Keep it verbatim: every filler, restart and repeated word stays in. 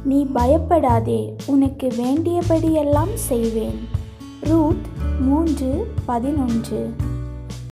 நீ பயப்படாதே, உனக்கு வேண்டியபடியெல்லாம் செய்வேன். ரூத் மூன்று பதினொன்று.